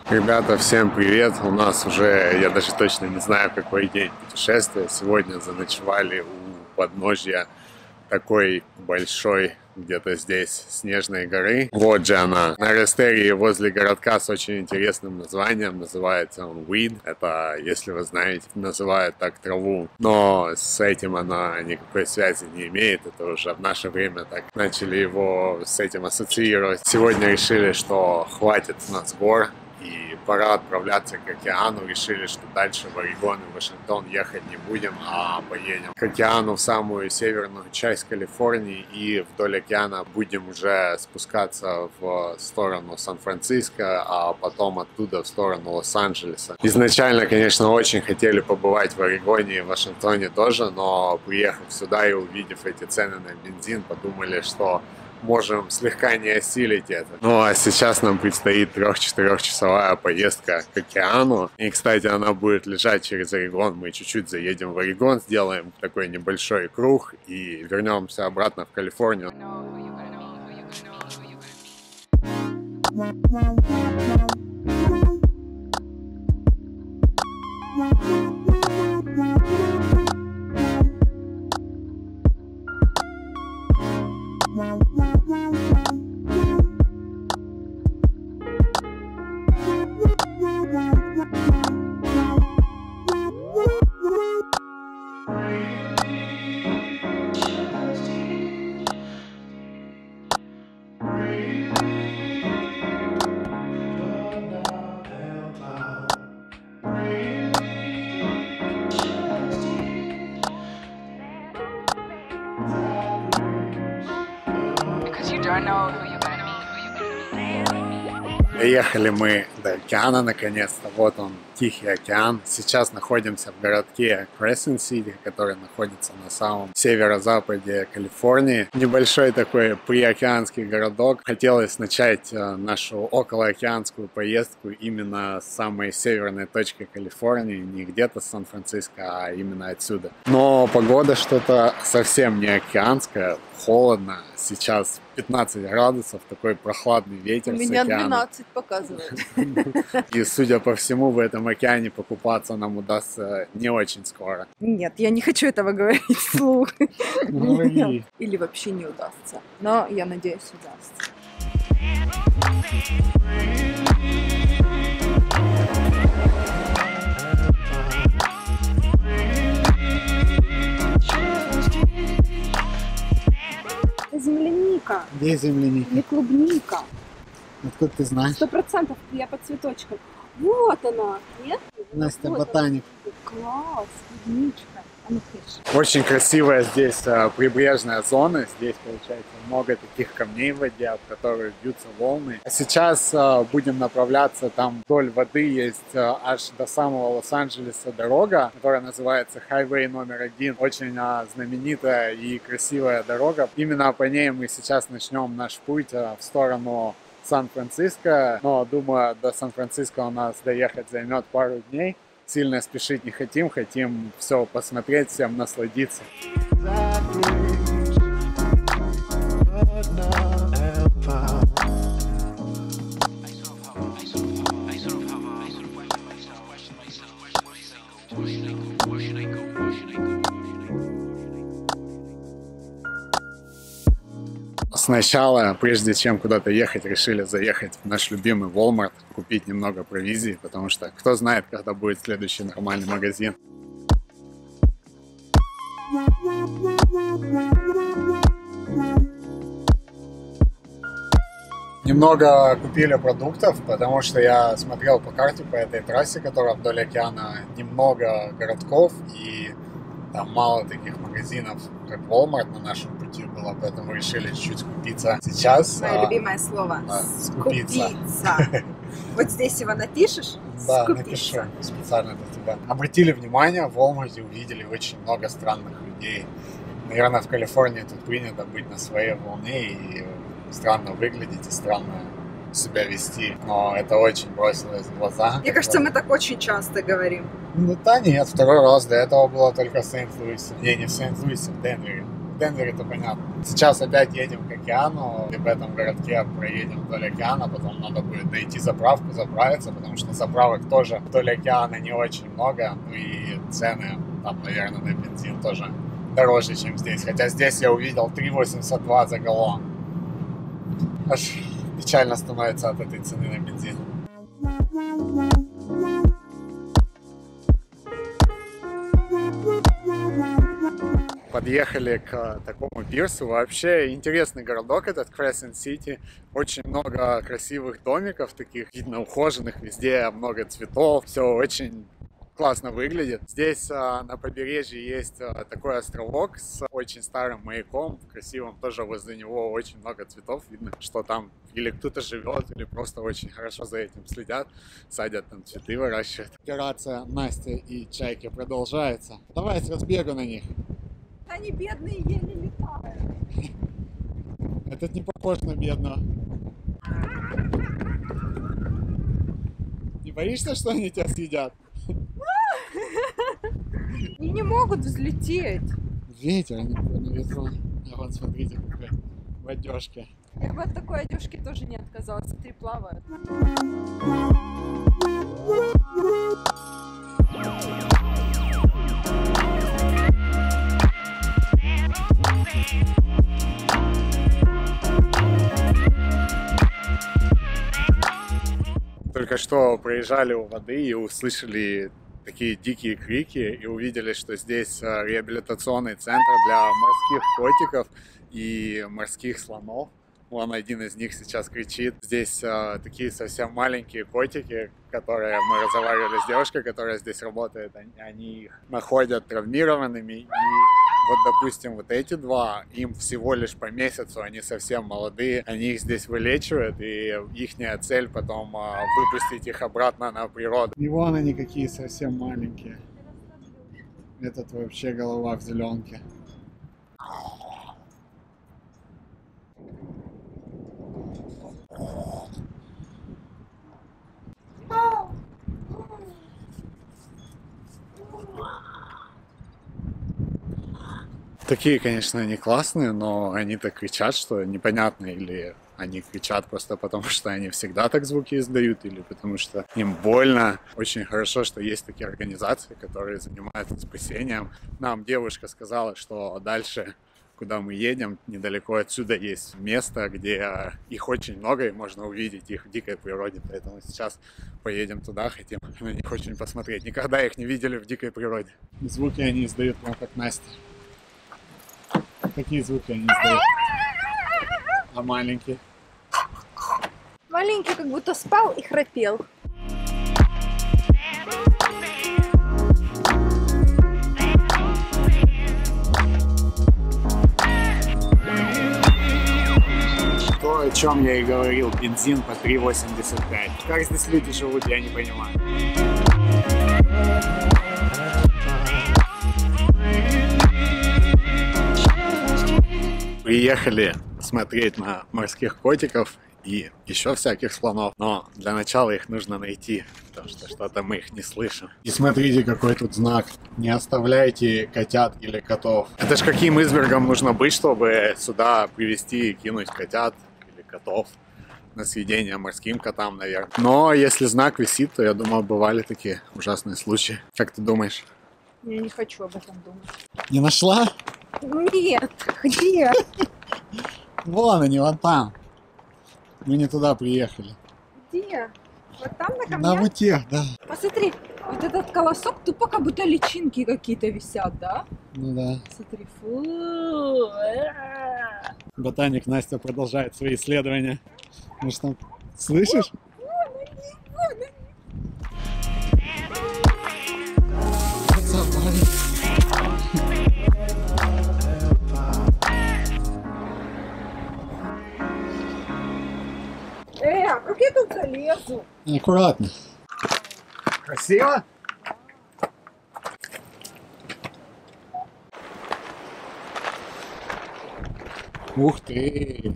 Ребята, всем привет! У нас уже, я даже точно не знаю, какой день путешествия. Сегодня заночевали у подножья такой большой, где-то здесь, снежной горы. Вот же она. На Растерии возле городка с очень интересным названием. Называется он Weed. Это, если вы знаете, называют так траву. Но с этим она никакой связи не имеет. Это уже в наше время так начали его с этим ассоциировать. Сегодня решили, что хватит у нас гор. И пора отправляться к океану. Решили, что дальше в Орегон и Вашингтон ехать не будем, а поедем к океану в самую северную часть Калифорнии. И вдоль океана будем уже спускаться в сторону Сан-Франциско, а потом оттуда в сторону Лос-Анджелеса. Изначально, конечно, очень хотели побывать в Орегоне и Вашингтоне тоже, но приехав сюда и увидев эти цены на бензин, подумали, что можем слегка не осилить это. Ну а сейчас нам предстоит 3-4-часовая поездка к океану. И, кстати, она будет лежать через Орегон. Мы чуть-чуть заедем в Орегон, сделаем такой небольшой круг и вернемся обратно в Калифорнию. Доехали мы до океана наконец-то. Вот он, Тихий океан. Сейчас находимся в городке Крессент-Сити, который находится на самом северо-западе Калифорнии. Небольшой такой приокеанский городок. Хотелось начать нашу околоокеанскую поездку именно с самой северной точки Калифорнии. Не где-то с Сан-Франциско, а именно отсюда. Но погода что-то совсем не океанская. Холодно. Сейчас 15 градусов, такой прохладный ветер. У меня 12 показывает. И, судя по всему, в этом океане покупаться нам удастся не очень скоро. Нет, я не хочу этого говорить вслух. Говори. Или вообще не удастся. Но я надеюсь, удастся. Земляника. Где земляника? Не клубника. Откуда ты знаешь? 100% я по цветочкам. Вот она. Нет? Настя, вот ботаник. Класс, клубничка. А ну, очень красивая здесь прибрежная зона. Здесь, получается, много таких камней в воде, об которые бьются волны. А сейчас будем направляться, там вдоль воды есть аж до самого Лос-Анджелеса дорога, которая называется Highway номер 1. Очень знаменитая и красивая дорога. Именно по ней мы сейчас начнем наш путь в сторону Сан-Франциско. Но, думаю, до Сан-Франциско у нас доехать займет пару дней. Сильно спешить не хотим, хотим все посмотреть, всем насладиться. Сначала, прежде чем куда-то ехать, решили заехать в наш любимый Walmart, купить немного провизии, потому что кто знает, когда будет следующий нормальный магазин. Немного купили продуктов, потому что я смотрел по карте по этой трассе, которая вдоль океана, немного городков и там мало таких магазинов, как Walmart на нашем пути было, поэтому решили чуть-чуть скупиться. Сейчас... Мое любимое слово. Скупиться. Вот здесь его напишешь? Да, напишу специально для тебя. Обратили внимание, в Walmart увидели очень много странных людей. Наверное, в Калифорнии тут принято быть на своей волне и странно выглядеть и странно себя вести, но это очень бросилось в глаза. Мне кажется, мы так очень часто говорим. Ну да нет, второй раз, до этого было только в Сент-Луисе. Не в Сент-Луисе, в Денвере. в Денвере, то понятно. Сейчас опять едем к океану, и в этом городке проедем вдоль океана, потом надо будет найти заправку, заправиться, потому что заправок тоже вдоль океана не очень много, ну и цены там, наверное, на бензин тоже дороже, чем здесь. Хотя здесь я увидел 3,82 за галлон. Аж печально становится от этой цены на бензин. Подъехали к такому пирсу. Вообще интересный городок этот, Crescent City. Очень много красивых домиков, таких видно ухоженных, везде много цветов. Все очень классно выглядит. Здесь на побережье есть такой островок с очень старым маяком, красивым, тоже возле него очень много цветов. Видно, что там или кто-то живет, или просто очень хорошо за этим следят, садят там цветы, выращивают. Операция Настя и Чайки продолжается. Давай с разбегу на них. Они бедные, еле летают. Этот не похож на бедного. Не боишься, что они тебя съедят? И не могут взлететь. Ветер, они на ветру. А вон, смотрите, какой в одежке. Я бы от такой одежки тоже не отказалась. Смотри, плавают. Только что проезжали у воды и услышали такие дикие крики и увидели, что здесь реабилитационный центр для морских котиков и морских слонов. Вон один из них сейчас кричит. Здесь такие совсем маленькие котики, которые мы разговаривали с девушкой, которая здесь работает. Они их находят травмированными. И вот, допустим, вот эти два, им всего лишь по месяцу, они совсем молодые. Они их здесь вылечивают, и ихняя цель потом выпустить их обратно на природу. И вон они какие совсем маленькие. Этот вообще голова в зеленке. Такие, конечно, они классные, но они так кричат, что непонятно, или они кричат просто потому, что они всегда так звуки издают, или потому что им больно. Очень хорошо, что есть такие организации, которые занимаются спасением. Нам девушка сказала, что дальше, куда мы едем, недалеко отсюда есть место, где их очень много, и можно увидеть их в дикой природе. Поэтому сейчас поедем туда, хотим на них очень посмотреть. Никогда их не видели в дикой природе. Звуки они издают прям как Настя. Какие звуки они издают? А маленькие? Маленький как будто спал и храпел. То, о чем я и говорил, бензин по 3,85. Как здесь люди живут, я не понимаю. Приехали смотреть на морских котиков и еще всяких слонов, но для начала их нужно найти, потому что что-то мы их не слышим. И смотрите, какой тут знак: не оставляйте котят или котов. Это ж каким избергом нужно быть, чтобы сюда привезти и кинуть котят или котов на съедение морским котам, наверное. Но если знак висит, то я думаю, бывали такие ужасные случаи. Как ты думаешь? Я не хочу об этом думать. Не нашла? Нет, где? Вон они, вон там. Мы не туда приехали. Где? Вот там на камнях? На вот тех, да. Посмотри, вот этот колосок тупо как будто личинки какие-то висят, да? Ну да. Смотри, фу. Ботаник Настя продолжает свои исследования. Ну что, слышишь? А как я тут залезу? Аккуратно. Красиво? Ух ты!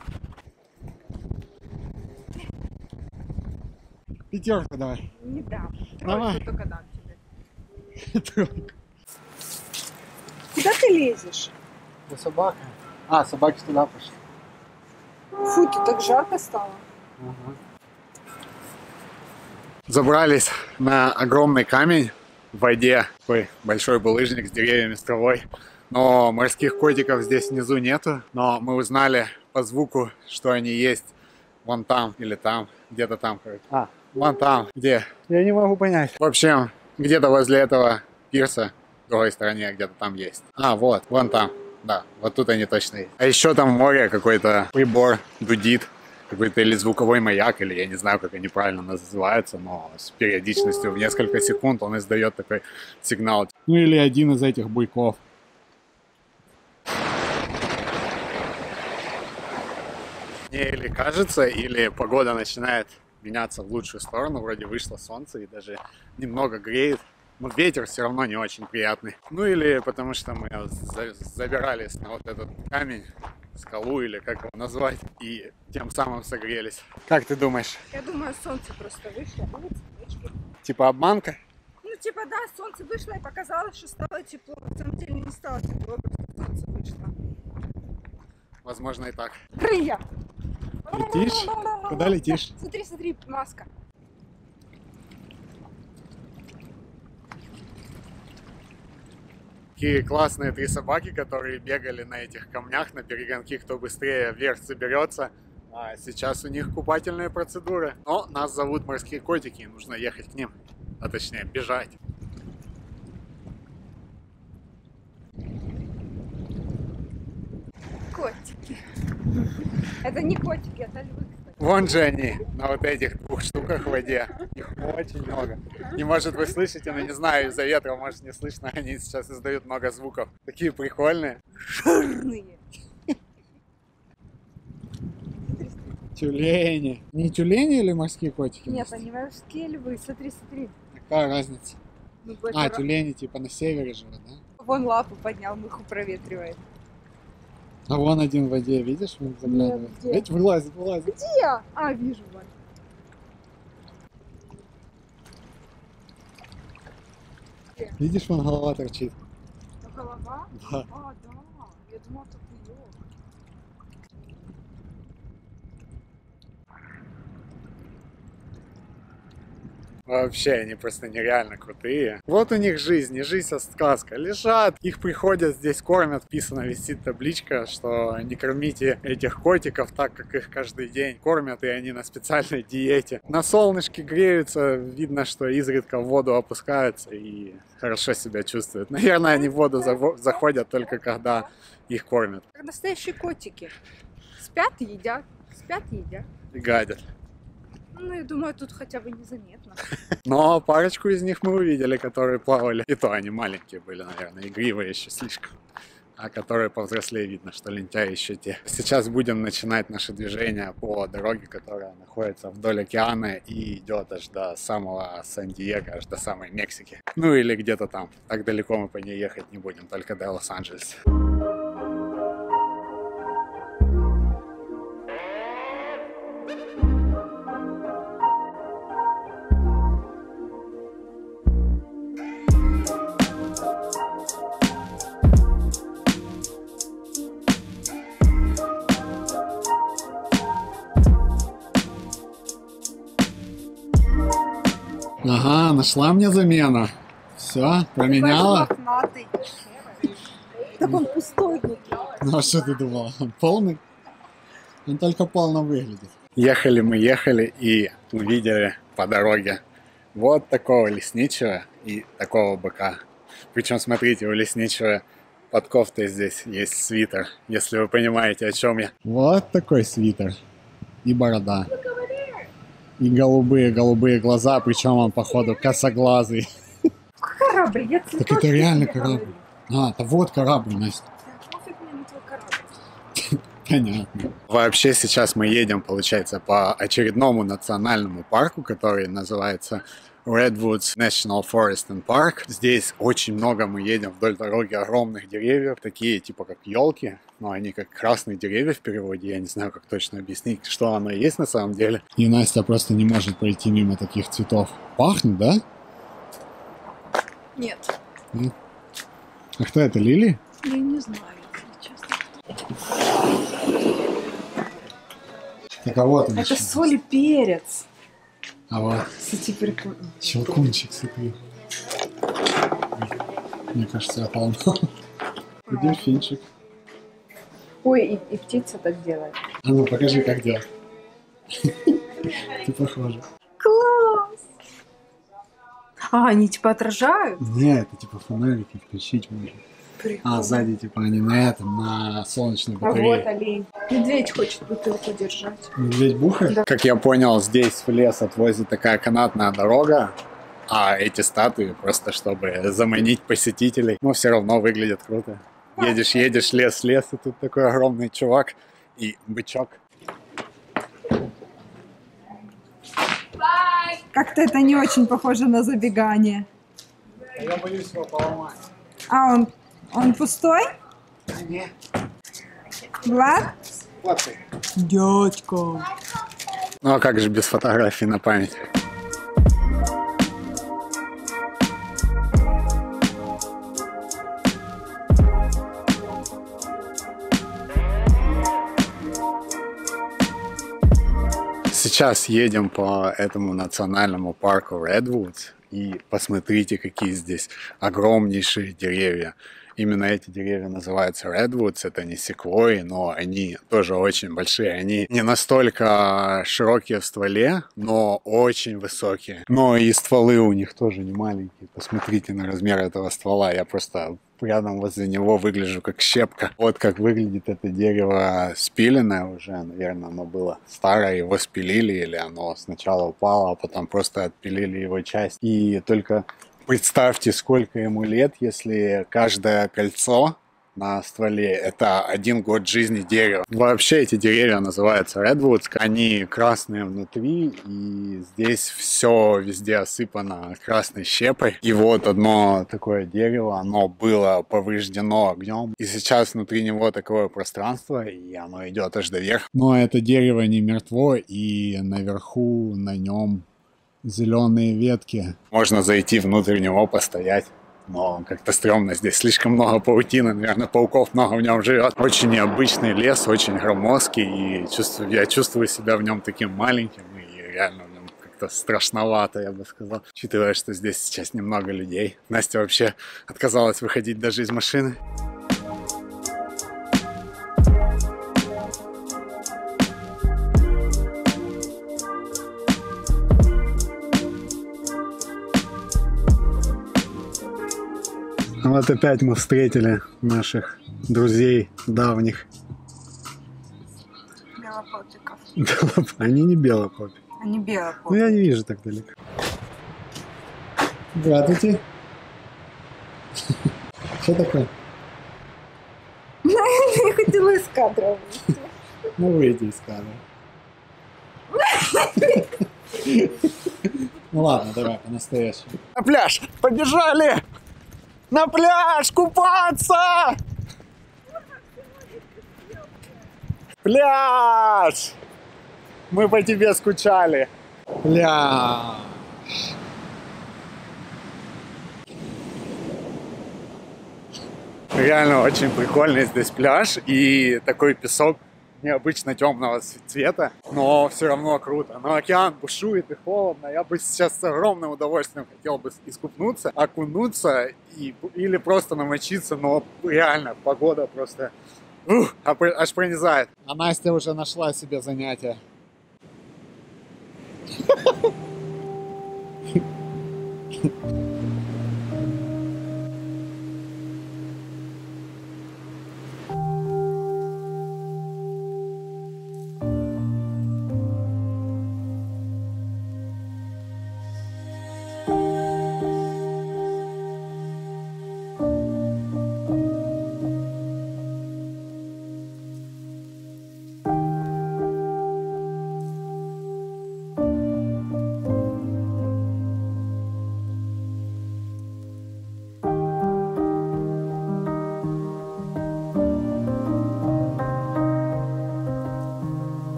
Пятерку давай. Не дам. Давай. Тройку только дам тебе. Тройку. Куда ты лезешь? За собакой. А, собаки туда пошли. Фу, тут так жарко стало. Ага. Забрались на огромный камень в воде. Такой большой булыжник с деревьями, с травой. Но морских котиков здесь внизу нету. Но мы узнали по звуку, что они есть вон там или там. Где-то там. А, вон там. Где? Я не могу понять. В общем, где-то возле этого пирса, в другой стороне, где-то там есть. А, вот, вон там. Да, вот тут они точно есть. А еще там в море какой-то прибор дудит. Какой-то или звуковой маяк, или я не знаю, как они правильно называются, но с периодичностью в несколько секунд он издает такой сигнал. Ну или один из этих буйков. Мне или кажется, или погода начинает меняться в лучшую сторону. Вроде вышло солнце и даже немного греет. Но ветер все равно не очень приятный. Ну или потому что мы забирались на вот этот камень, скалу или как его назвать, и тем самым согрелись. Как ты думаешь? Я думаю, солнце просто вышло. Вот цветочки. Типа обманка? Ну, типа, да, солнце вышло и показалось, что стало тепло. На самом деле не стало тепло, просто солнце вышло. Возможно и так. Крылья! Летишь? Куда летишь? Смотри, смотри, маска. Такие классные 3 собаки, которые бегали на этих камнях, на перегонки, кто быстрее вверх заберется. А сейчас у них купательные процедуры. Но нас зовут морские котики, и нужно ехать к ним. А точнее, бежать. Котики. Это не котики, это львы, кстати. Вон же они, на вот этих 2 штуках в воде. Их очень много. И может вы слышите, но не знаю, из-за ветра, может не слышно, они сейчас издают много звуков. Такие прикольные. Жирные. Тюлени. Не тюлени или морские котики? Нет, они морские львы. Смотри, смотри. Какая разница? Ну, А, тюлени типа на севере живут, да? Вон лапу поднял, муху проветривает. А вон один в воде, видишь, он заглядывает. Где? Видишь, вылазит, вылазит. Где? А, вижу, вон. Видишь, вон голова торчит. Голова? Да. А, да. Я думала, это хуёк. Вообще, они просто нереально крутые. Вот у них жизнь, не жизнь, а сказка. Лежат, их приходят, здесь кормят. Вписано, висит табличка, что не кормите этих котиков так, как их каждый день кормят, и они на специальной диете. На солнышке греются, видно, что изредка в воду опускаются и хорошо себя чувствуют. Наверное, они в воду заходят только когда их кормят. Как настоящие котики. Спят и едят. Спят и едят. И гадят. Ну, я думаю, тут хотя бы незаметно. Но парочку из них мы увидели, которые плавали. И то они маленькие были, наверное, игривые еще слишком. А которые повзрослее, видно, что лентяи еще те. Сейчас будем начинать наше движение по дороге, которая находится вдоль океана и идет аж до самого Сан-Диего, аж до самой Мексики. Ну или где-то там. Так далеко мы по ней ехать не будем, только до Лос-Анджелеса. Ага, нашла мне замену. Все, променяла? Мохнатый. Так он пустой внутри. Ну а что ты думала? Он полный? Он только полно выглядит. Ехали мы, ехали и увидели по дороге вот такого лесничего и такого быка. Причем, смотрите, у лесничего под кофтой здесь есть свитер, если вы понимаете, о чем я. Вот такой свитер. И борода. И голубые глаза, причем он, походу, косоглазый. Корабль, я цветок. Так это реально корабль. А, это вот корабль, Настя. Нафиг мне на твой корабль. Понятно. Вообще сейчас мы едем, получается, по очередному национальному парку, который называется Redwoods National Forest and Park. Здесь очень много мы едем вдоль дороги огромных деревьев, такие типа как елки, но они как красные деревья в переводе, я не знаю, как точно объяснить, что оно и есть на самом деле. И Настя просто не может пройти мимо таких цветов. Пахнет, да? Нет. А кто это, Лили? Я не знаю, если честно. Так, а вот он Это еще. соль и перец. А вот Кстати, прикольно. щелкунчик, смотри. Мне кажется, я полно. И дельфинчик. Ой, и птица так делает. А ну покажи, как делать. Ты похожа. Класс! А, они типа отражают? Не, это типа фонарики включить можно. Прикольно. А сзади типа они на этом, на солнечной А вот батарее. олень. Медведь хочет бутылку держать. Медведь бухает? Да. Как я понял, здесь в лес отвозит такая канатная дорога, а эти статуи просто чтобы заманить посетителей. Но все равно выглядит круто. Едешь, едешь, лес, лес, и тут такой огромный чувак и бычок. Как-то это не очень похоже на забегание. Я боюсь его поломать. А он пустой? Нет. Влад? Вот ты. Дядька. Ну а как же без фотографий на память? Сейчас едем по этому национальному парку Redwoods и посмотрите, какие здесь огромнейшие деревья. Именно эти деревья называются Redwoods, это не секвойи, но они тоже очень большие. Они не настолько широкие в стволе, но очень высокие. Но и стволы у них тоже не маленькие. Посмотрите на размер этого ствола. Я просто рядом возле него выгляжу как щепка. Вот как выглядит это дерево спиленное уже, наверное, оно было старое, его спилили, или оно сначала упало, а потом просто отпилили его часть. И только представьте, сколько ему лет, если каждое кольцо на стволе — это 1 год жизни дерева. Вообще эти деревья называются Redwoods, они красные внутри, и здесь все везде осыпано красной щепой. И вот одно такое дерево, оно было повреждено огнем, и сейчас внутри него такое пространство, и оно идет аж до верха. Но это дерево не мертво, и наверху на нем зеленые ветки. Можно зайти внутрь него, постоять. Но как-то стрёмно, здесь слишком много паутины, наверное, пауков много в нем живет. Очень необычный лес, очень громоздкий, и я чувствую себя в нем таким маленьким, и реально в нем как-то страшновато, я бы сказал, учитывая, что здесь сейчас немного людей. Настя вообще отказалась выходить даже из машины. Вот опять мы встретили наших друзей давних. Белопопиков. Они не белопопи. Они Ну, белопопики. я не вижу так далеко. Здравствуйте. Что такое? Я хотела из кадра выйти. Ну выйди из кадра. Ну ладно, давай, по-настоящему. На пляж! Побежали! На пляж купаться! Пляж! Мы по тебе скучали. Пляж. Реально очень прикольный здесь пляж и такой песок необычно темного цвета, но все равно круто. Но океан бушует и холодно. Я бы сейчас с огромным удовольствием хотел бы искупнуться, окунуться или просто намочиться, но реально погода просто аж пронизает. А Настя уже нашла себе занятие.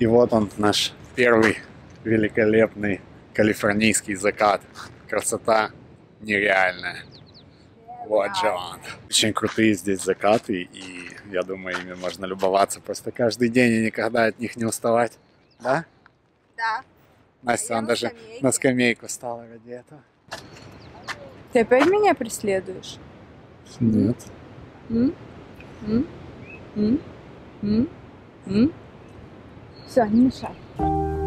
вот он, наш первый великолепный калифорнийский закат. Красота нереальная. Вот же он. Очень крутые здесь закаты, и я думаю, ими можно любоваться просто каждый день и никогда от них не уставать. Да? Да. Настя, я он на даже скамейке. на скамейку стала ради этого. Ты опять меня преследуешь? Нет. Все, не мешай.